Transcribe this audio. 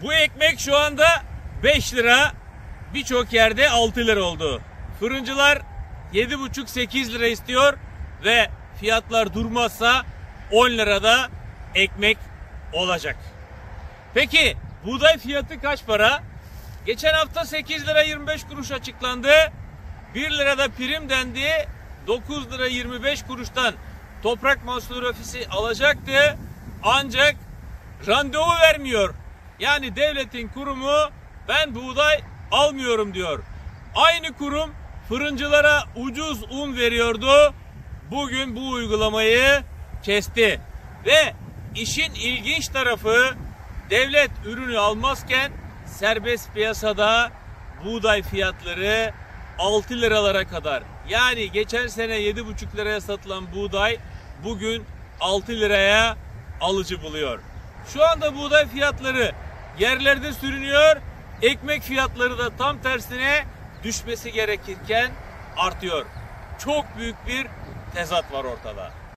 Bu ekmek şu anda 5 lira, birçok yerde 6 lira oldu. Fırıncılar 7,5-8 lira istiyor ve fiyatlar durmazsa 10 lirada ekmek olacak. Peki buğday fiyatı kaç para? Geçen hafta 8 lira 25 kuruş açıklandı. 1 lirada prim dendi. 9 lira 25 kuruştan Toprak Mahsulleri Ofisi alacaktı. Ancak randevu vermiyor. Yani devletin kurumu ben buğday almıyorum diyor. Aynı kurum fırıncılara ucuz un veriyordu. Bugün bu uygulamayı kesti. Ve işin ilginç tarafı devlet ürünü almazken serbest piyasada buğday fiyatları 6 liralara kadar. Yani geçen sene 7,5 liraya satılan buğday bugün 6 liraya alıcı buluyor. Şu anda buğday fiyatları yerlerde sürünüyor. Ekmek fiyatları da tam tersine düşmesi gerekirken artıyor. Çok büyük bir tezat var ortada.